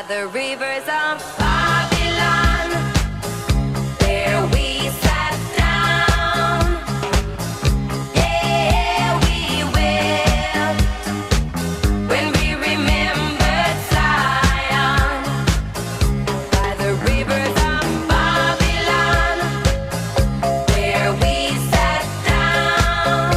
the rivers of Babylon. There we sat down. Yeah, we will. When we remembered Zion by the rivers of Babylon. There we sat down.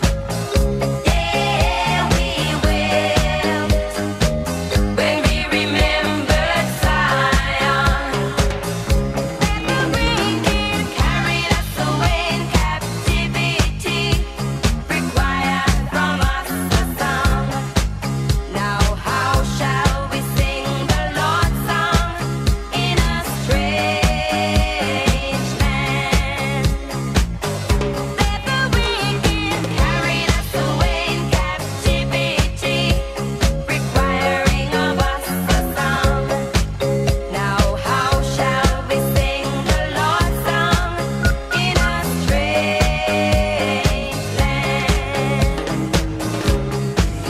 Yeah, we will. When we remembered Zion. Every wind carried us away in captivity, required from us a song. Now how shall we sing the Lord's song in a strange land? Every wind carried us away in captivity, requiring of us a song. Now how shall we sing the Lord's song in a strange land?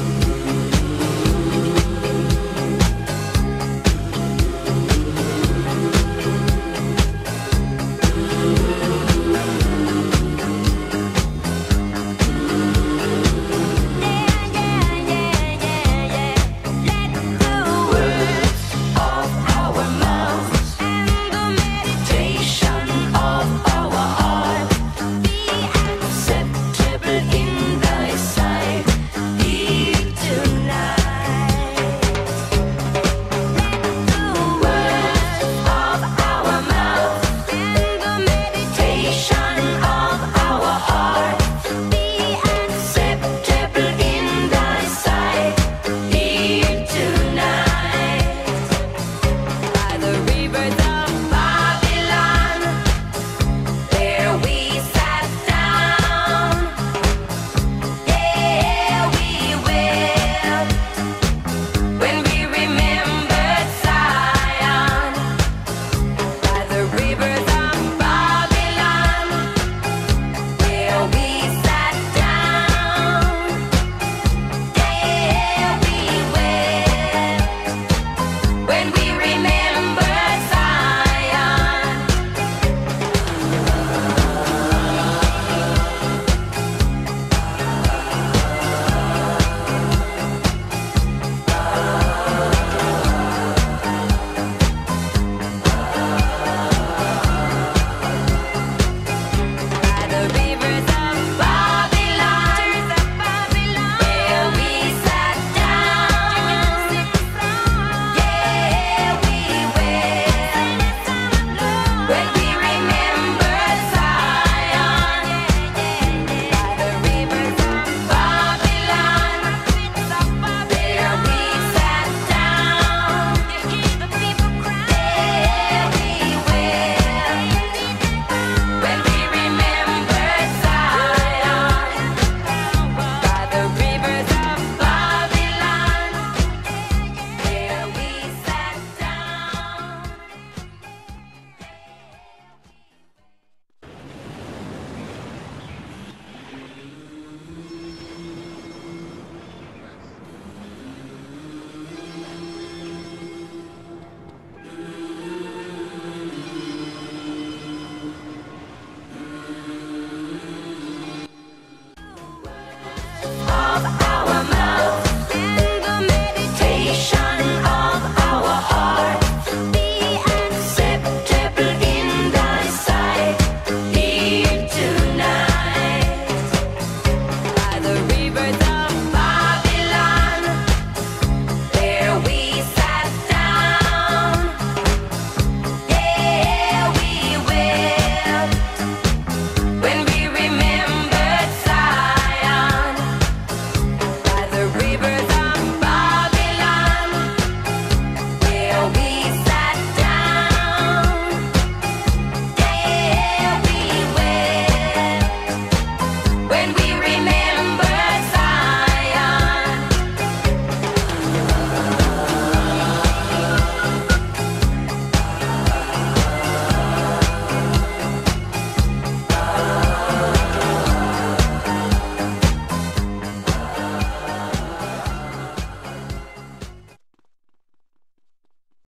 Let the words of our mouths and the meditation of our heart be acceptable in thy sight, here tonight. Let the words of our mouths and the meditation of our heart be acceptable in thy sight, here tonight. By the rivers of Babylon, there we sat down. Yeah, we will. When we remembered Zion, by the rivers of Babylon, there we sat down. Yeah, we will. When we remembered Zion. By the rivers of Babylon, there we sat down. Yeah, we will. When we remembered Zion, by the rivers of Babylon, there we sat down. Yeah, we will. When we remembered Zion, by the rivers of Babylon, there we sat down. Of our mouths and the meditation of our heart be acceptable in thy sight, here tonight. By the rivers